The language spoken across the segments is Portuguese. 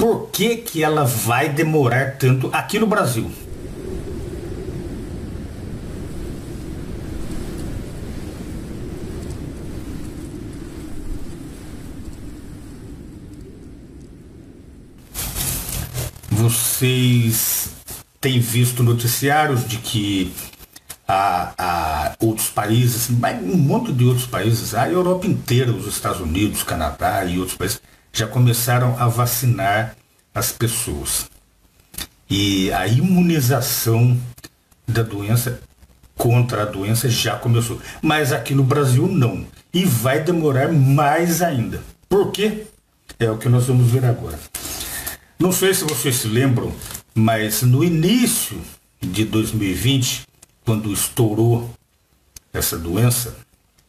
por que que ela vai demorar tanto aqui no Brasil? Vocês têm visto noticiários de que outros países, mas um monte de outros países, a Europa inteira, os Estados Unidos, Canadá e outros países, já começaram a vacinar as pessoas. E a imunização da doença, contra a doença, já começou. Mas aqui no Brasil não. E vai demorar mais ainda. Por quê? É o que nós vamos ver agora. Não sei se vocês se lembram, mas no início de 2020, quando estourou essa doença,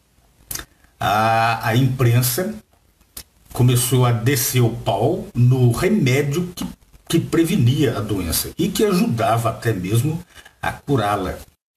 a imprensa começou a descer o pau no remédio que prevenia a doença e que ajudava até mesmo a curá-la.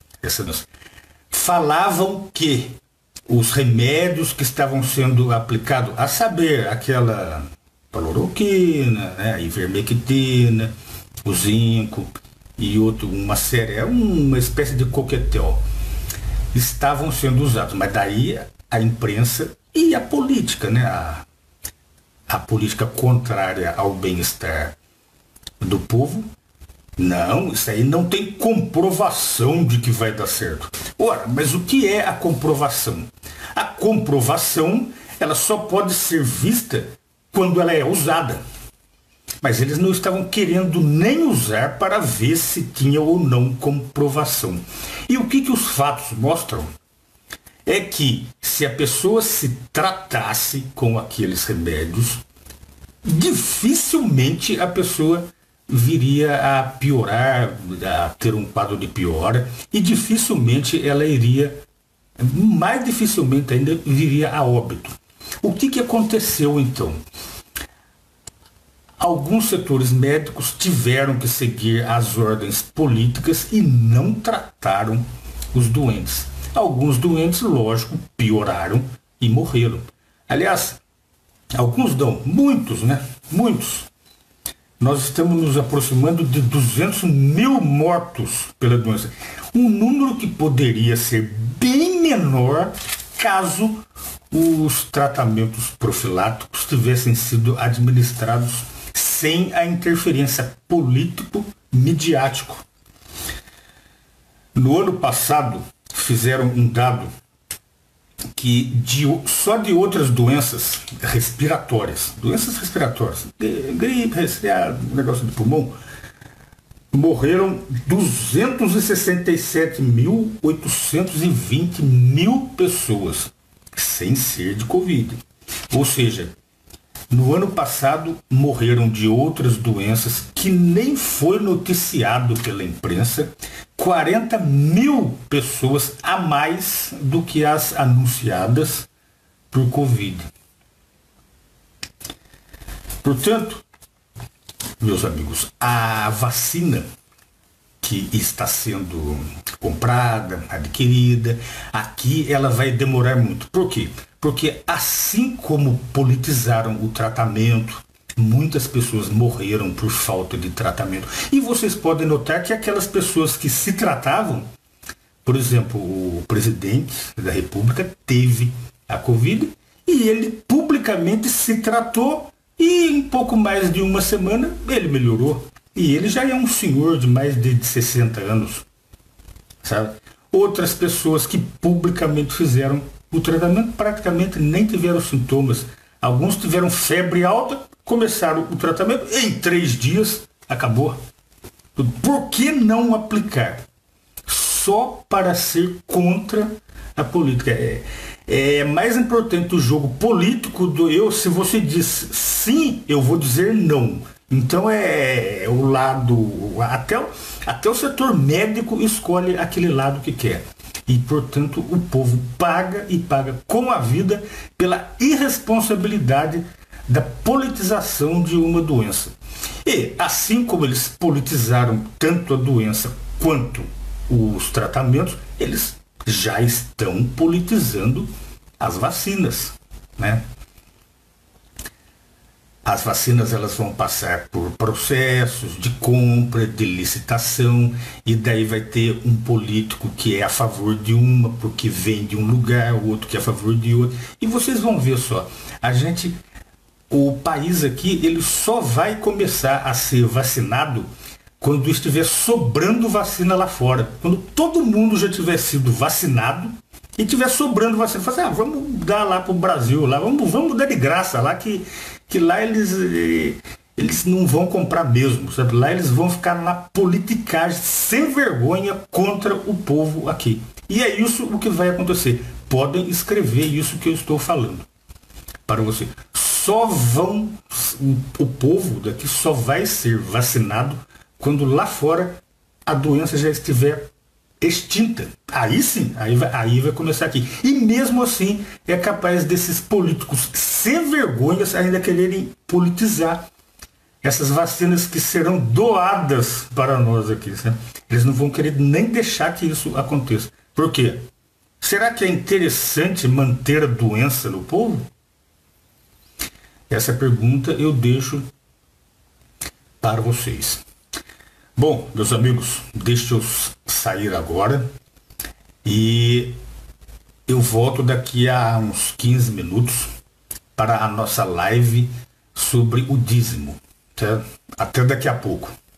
Falavam que os remédios que estavam sendo aplicados, a saber, aquela cloroquina, né, a ivermectina, o zinco e uma série, uma espécie de coquetel, estavam sendo usados. Mas daí a imprensa e a política, né, a política contrária ao bem-estar do povo, não, isso aí não tem comprovação de que vai dar certo. Ora, mas o que é a comprovação? A comprovação, ela só pode ser vista quando ela é usada. Mas eles não estavam querendo nem usar para ver se tinha ou não comprovação. E o que os fatos mostram é que se a pessoa se tratasse com aqueles remédios, dificilmente a pessoa viria a piorar, a ter um quadro de piora, e dificilmente ela iria, mais dificilmente ainda, viria a óbito. O que aconteceu então? Alguns setores médicos tiveram que seguir as ordens políticas e não trataram os doentes. Alguns doentes, lógico, pioraram e morreram. Aliás, alguns não, muitos, né? Muitos. Nós estamos nos aproximando de 200 mil mortos pela doença. Um número que poderia ser bem menor caso os tratamentos profiláticos tivessem sido administrados sem a interferência político-midiático. No ano passado, fizeram um dado que só de outras doenças respiratórias, gripe, resfriado, negócio de pulmão, morreram 267.820 pessoas, sem ser de Covid. Ou seja, no ano passado morreram de outras doenças que nem foi noticiado pela imprensa 40 mil pessoas a mais do que as anunciadas por Covid. Portanto, meus amigos, a vacina que está sendo comprada, adquirida, aqui ela vai demorar muito. Por quê? Porque assim como politizaram o tratamento, muitas pessoas morreram por falta de tratamento. E vocês podem notar que aquelas pessoas que se tratavam, por exemplo, o presidente da República teve a Covid e ele publicamente se tratou e em pouco mais de uma semana ele melhorou. E ele já é um senhor de mais de 60 anos, sabe? Outras pessoas que publicamente fizeram o tratamento praticamente nem tiveram sintomas. Alguns tiveram febre alta, começaram o tratamento, em 3 dias acabou. Por que não aplicar? Só para ser contra a política. É mais importante o jogo político do eu. Se você diz sim, eu vou dizer não. Então é o lado, até o setor médico escolhe aquele lado que quer. E, portanto, o povo paga e paga com a vida pela irresponsabilidade da politização de uma doença. E, assim como eles politizaram tanto a doença quanto os tratamentos, eles já estão politizando as vacinas, né? As vacinas elas vão passar por processos de compra, de licitação, e daí vai ter um político que é a favor de uma porque vem de um lugar, o outro que é a favor de outro. E vocês vão ver só, o país aqui, ele só vai começar a ser vacinado quando estiver sobrando vacina lá fora. Quando todo mundo já tiver sido vacinado e tiver sobrando vacina, fala assim, vamos dar lá pro Brasil, lá, vamos dar de graça lá, que lá eles não vão comprar mesmo, sabe? Lá eles vão ficar na politicagem sem vergonha contra o povo aqui. E é isso o que vai acontecer. Podem escrever isso que eu estou falando para você. O povo daqui só vai ser vacinado quando lá fora a doença já estiver extinta. Aí sim, aí vai começar aqui. E mesmo assim é capaz desses políticos sem vergonhas ainda quererem politizar essas vacinas que serão doadas para nós aqui. Né? Eles não vão querer nem deixar que isso aconteça. Por quê? Será que é interessante manter a doença no povo? Essa pergunta eu deixo para vocês. Bom, meus amigos, deixa eu sair agora e eu volto daqui a uns 15 minutos para a nossa live sobre o dízimo. Até daqui a pouco.